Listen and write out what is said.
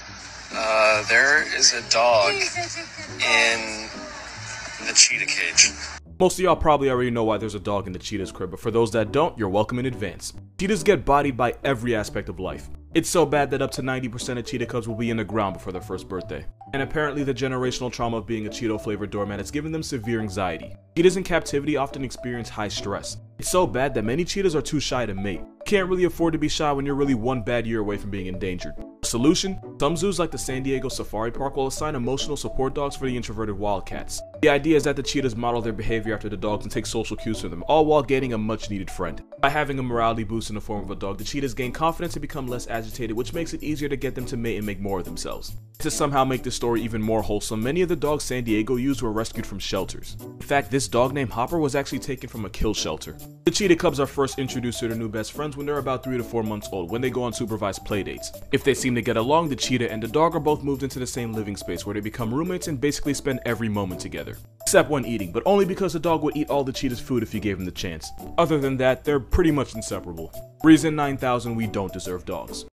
There is a dog in the cheetah cage. Most of y'all probably already know why there's a dog in the cheetah's crib, but for those that don't, you're welcome in advance. Cheetahs get bodied by every aspect of life. It's so bad that up to 90% of cheetah cubs will be in the ground before their first birthday. And apparently the generational trauma of being a Cheeto-flavored doormat has given them severe anxiety. Cheetahs in captivity often experience high stress. It's so bad that many cheetahs are too shy to mate. You can't really afford to be shy when you're really one bad year away from being endangered. Solution? Some zoos like the San Diego Safari Park will assign emotional support dogs for the introverted wildcats. The idea is that the cheetahs model their behavior after the dogs and take social cues from them, all while gaining a much needed friend. By having a morality boost in the form of a dog, the cheetahs gain confidence and become less agitated, which makes it easier to get them to mate and make more of themselves. To somehow make this story even more wholesome, many of the dogs San Diego used were rescued from shelters. In fact, this dog named Hopper was actually taken from a kill shelter. The cheetah cubs are first introduced to their new best friends when they're about 3 to 4 months old, when they go on supervised playdates. If they seem to get along, the cheetah and the dog are both moved into the same living space where they become roommates and basically spend every moment together. Except when eating, but only because the dog would eat all the cheetah's food if you gave him the chance. Other than that, they're pretty much inseparable. Reason 9000, we don't deserve dogs.